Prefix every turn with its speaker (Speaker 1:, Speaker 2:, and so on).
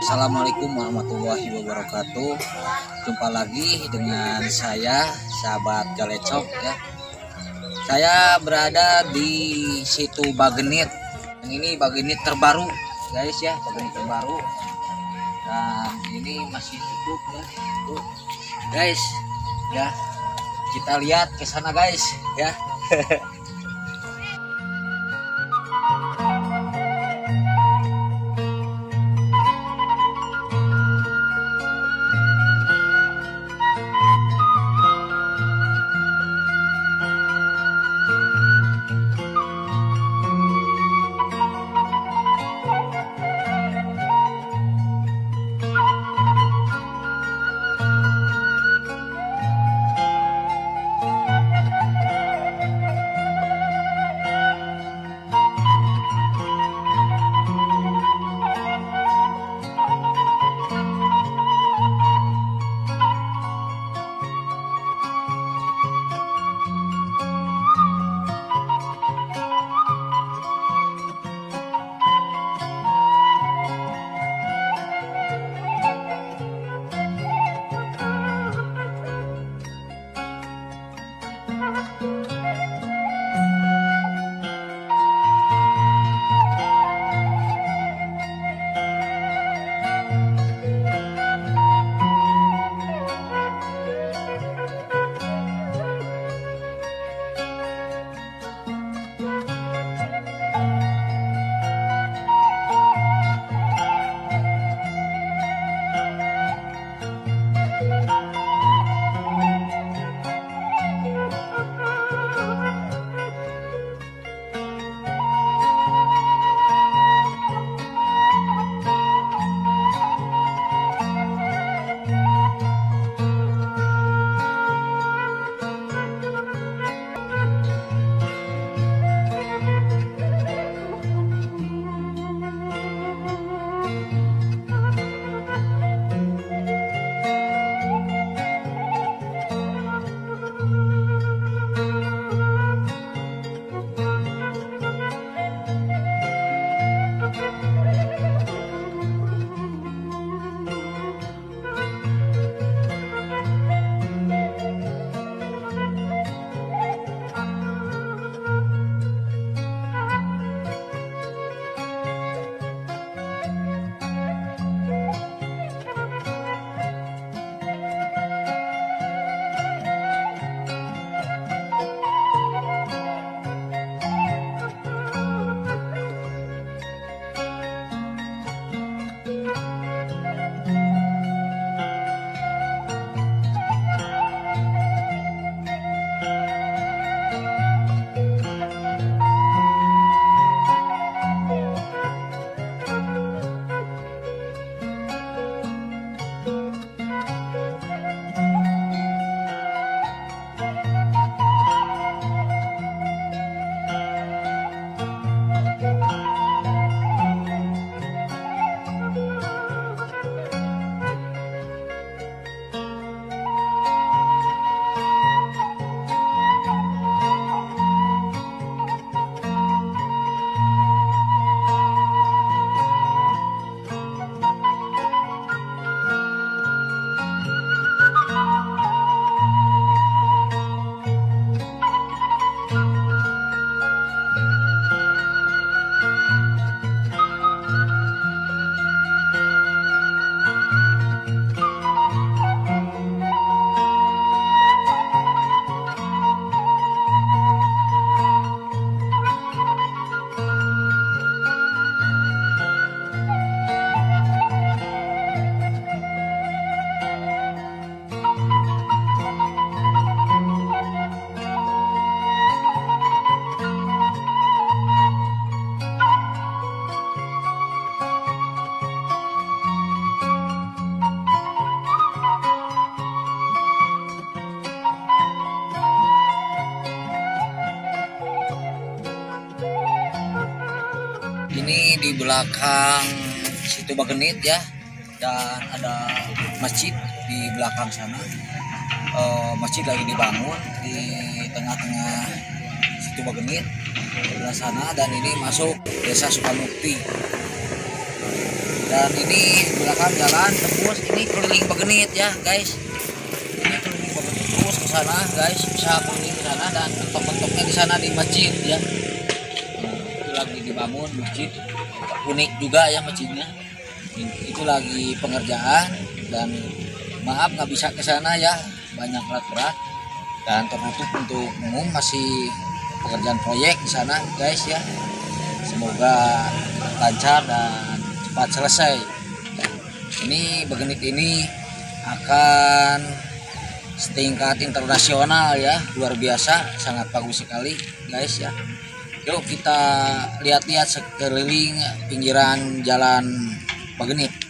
Speaker 1: Assalamualaikum warahmatullahi wabarakatuh. Jumpa lagi dengan saya, sahabat Galecok ya. Saya berada di situ Bagenit. Yang ini Bagenit terbaru, guys ya, Bagenit terbaru. Dan ini masih tutup ya. Tuh, guys, ya. Kita lihat ke sana, guys, ya. Ini di belakang situ Bagenit ya, dan ada masjid di belakang sana. Masjid lagi dibangun di tengah-tengah situ Bagenit di sana, dan ini masuk Desa Sukamukti. Dan ini belakang jalan tembus, ini keliling Bagenit ya guys. Ini keliling Bagenit terus ke sana guys, bisa keliling ke sana dan mentok-mentoknya di sana di masjid ya. Itu lagi dibangun masjid, unik juga ya masjidnya. Itu lagi pengerjaan dan maaf nggak bisa ke sana ya, banyak alat berat dan tertutup untuk umum, masih pekerjaan proyek di sana guys ya. Semoga lancar dan cepat selesai. Ini Bagenit ini akan setingkat internasional ya, luar biasa, sangat bagus sekali guys ya. Yuk kita lihat-lihat sekeliling pinggiran jalan Bagenit.